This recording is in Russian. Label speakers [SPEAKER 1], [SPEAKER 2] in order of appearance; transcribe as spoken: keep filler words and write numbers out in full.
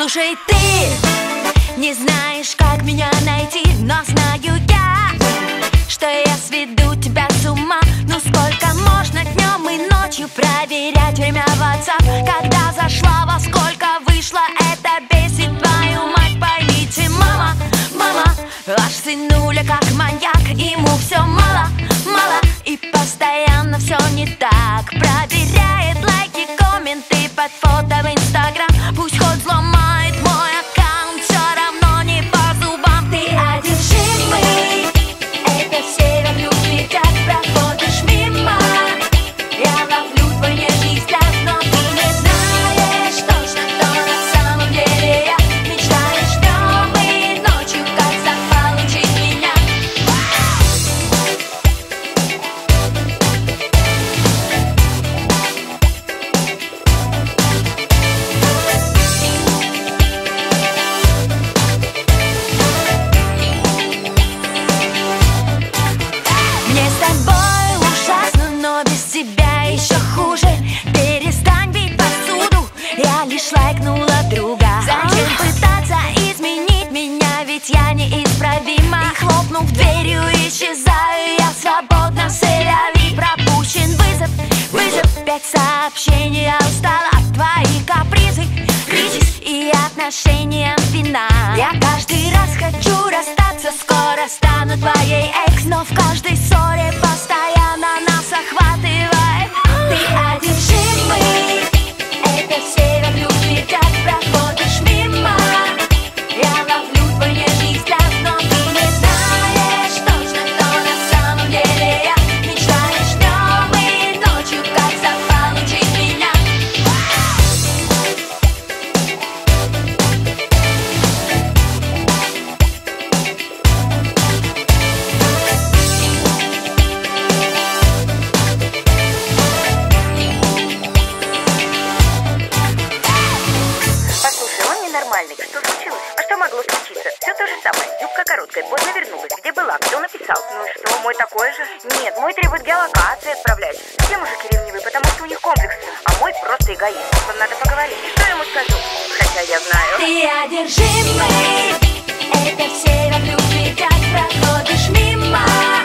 [SPEAKER 1] Слушай, ты не знаешь, как меня найти, но знаю я, что я сведу тебя с ума. Ну сколько можно днем и ночью проверять время в WhatsApp? Когда зашла, во сколько вышла, это бесит твою мать. Поймите, мама, мама, ваш сынуля как маньяк, ему все мало, мало, и постоянно все не так. Проверяет лайки, комменты под фото в Инстаграм. Пусть хоть взломает мой аккаунт, все равно не по зубам. Ты одержимый, это все вокруг летят. Проходишь мимо, я ловлю твой нежный взгляд, но ты не знаешь точно, кто на самом деле я. Мечтаешь днем и ночью, как заполучить меня. Мне с тобой ужасно, но без тебя еще хуже. Перестань бить посуду, я лишь лайкнула друга. Зачем пытаться изменить меня, ведь я неисправима. И хлопнув дверью, исчезаю я свободно. Селяви, пропущен вызов, вызов. Пять сообщений, я устала от твоих капризы. Кризис и отношениям вина. Я каждый раз хочу расстаться, скоро стану твоей экс, но в каждой ссоре постоянно нас охватывает. Ты одержимый, это все вокруг летят. Проходишь мимо, я ловлю твой нежный взгляд, но ты не знаешь точно, кто на самом деле я. Мечтаешь днем и ночью, как заполучить меня.
[SPEAKER 2] Послушай, он ненормальный. Что случилось? А что могло случиться? Все то же самое. Юбка короткая, поздно вернулась. Где была? Кто написал? Ну и что, мой такой же? Нет, мой требует геолокации отправлять. Все мужики ревнивые, потому что у них комплексы. А мой просто эгоист. Вам надо поговорить. Что я ему скажу? Хотя я знаю.
[SPEAKER 1] Ты одержимый, это все вокруг летят. Проходишь мимо,